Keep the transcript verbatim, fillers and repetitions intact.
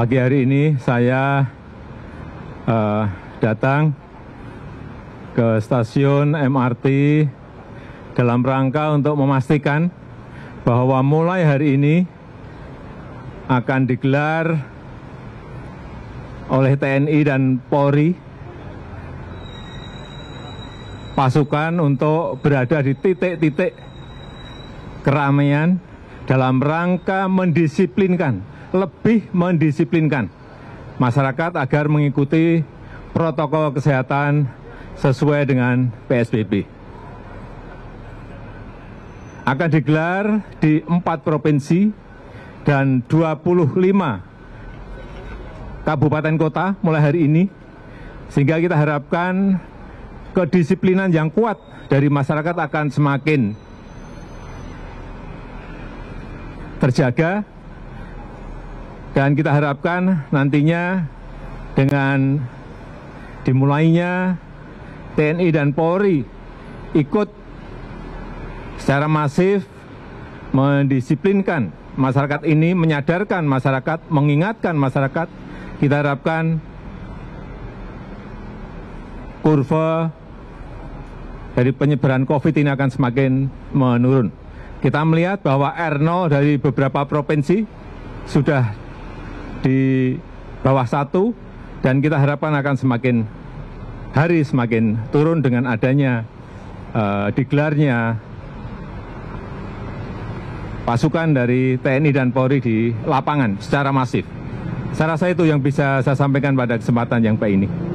Pagi hari ini saya uh, datang ke stasiun M R T dalam rangka untuk memastikan bahwa mulai hari ini akan digelar oleh T N I dan Polri pasukan untuk berada di titik-titik keramaian dalam rangka mendisiplinkan, lebih mendisiplinkan masyarakat agar mengikuti protokol kesehatan sesuai dengan P S B B. Akan digelar di empat provinsi dan dua puluh lima kabupaten kota mulai hari ini, sehingga kita harapkan kedisiplinan yang kuat dari masyarakat akan semakin terjaga, dan kita harapkan nantinya dengan dimulainya T N I dan Polri ikut secara masif mendisiplinkan masyarakat ini, menyadarkan masyarakat, mengingatkan masyarakat. Kita harapkan kurva dari penyebaran COVID ini akan semakin menurun. Kita melihat bahwa R nol dari beberapa provinsi sudah di bawah satu, dan kita harapkan akan semakin hari semakin turun dengan adanya uh, digelarnya pasukan dari T N I dan Polri di lapangan secara masif. Saya rasa itu yang bisa saya sampaikan pada kesempatan yang baik ini.